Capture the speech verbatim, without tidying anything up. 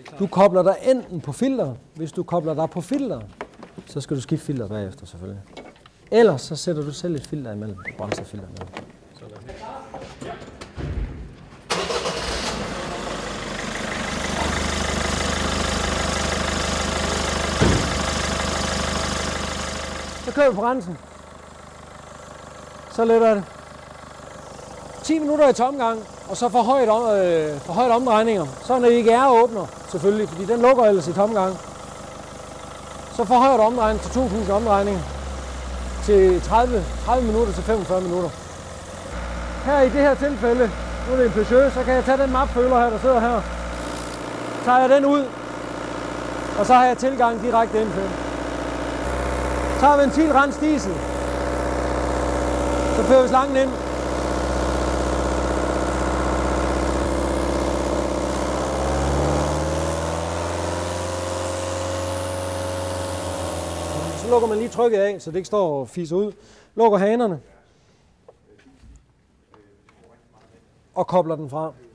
Du kobler dig enten på filter. Hvis du kobler dig på filter, så skal du skifte filter bagefter selvfølgelig. Ellers så sætter du selv et filter imellem, et bremsefilter imellem. Så kører vi på rensen. Så letter det. ti minutter i tomgang, og så for højt, om, øh, for højt omdrejninger. Så når I ikke er åbner, selvfølgelig, fordi den lukker ellers i tomgang. Så for højt omdrejning til to tusind omdrejninger. Til tredive, tredive minutter til femogfyrre minutter. Her i det her tilfælde, nu er det en Peugeot, så kan jeg tage den mapføler her, der sidder her. Så tager jeg den ud, og så har jeg tilgang direkte ind til. Så har ventilrens diesel. Så fører vi slangen ind. Så lukker man lige trykket af, så det ikke står og fiser ud. Lukker hanerne. Og kobler den fra.